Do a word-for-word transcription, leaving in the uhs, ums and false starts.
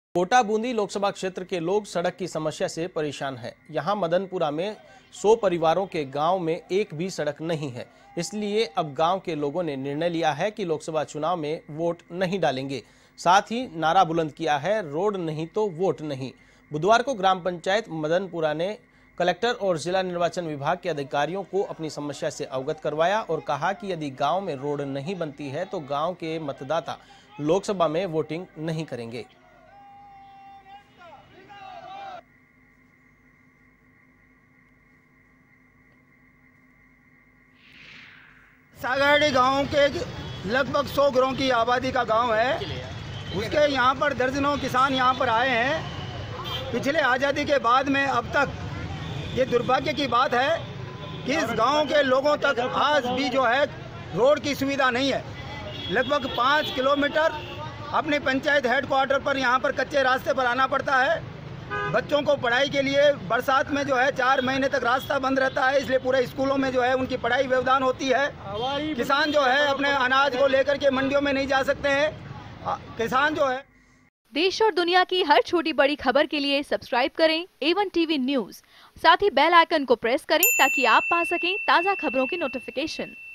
कोटा बूंदी लोकसभा क्षेत्र के लोग सड़क की समस्या से परेशान हैं। यहां मदनपुरा में सौ परिवारों के गांव में एक भी सड़क नहीं है। इसलिए अब गांव के लोगों ने निर्णय लिया है कि लोकसभा चुनाव में वोट नहीं डालेंगे। साथ ही नारा बुलंद किया है, रोड नहीं तो वोट नहीं। बुधवार को ग्राम पंचायत मदनपुरा ने कलेक्टर और जिला निर्वाचन विभाग के अधिकारियों को अपनी समस्या से अवगत करवाया और कहा कि यदि गांव में रोड नहीं बनती है तो गांव के मतदाता लोकसभा में वोटिंग नहीं करेंगे। सागाड़ी गांव के लगभग सौ घरों की आबादी का गांव है। उसके यहाँ पर दर्जनों किसान यहाँ पर आए हैं। पिछले आज़ादी के बाद में अब तक ये दुर्भाग्य की बात है कि इस गांव के लोगों तक आज भी जो है रोड की सुविधा नहीं है। लगभग पाँच किलोमीटर अपने पंचायत हेडक्वार्टर पर यहाँ पर कच्चे रास्ते पर आना पड़ता है। बच्चों को पढ़ाई के लिए बरसात में जो है चार महीने तक रास्ता बंद रहता है, इसलिए पूरे स्कूलों में जो है उनकी पढ़ाई व्यवधान होती है। किसान जो है अपने अनाज को लेकर के मंडियों में नहीं जा सकते हैं। किसान जो है देश और दुनिया की हर छोटी बड़ी खबर के लिए सब्सक्राइब करें ए वन टीवी न्यूज। साथ ही बेल आइकन को प्रेस करें ताकि आप पा सकें ताज़ा खबरों की नोटिफिकेशन।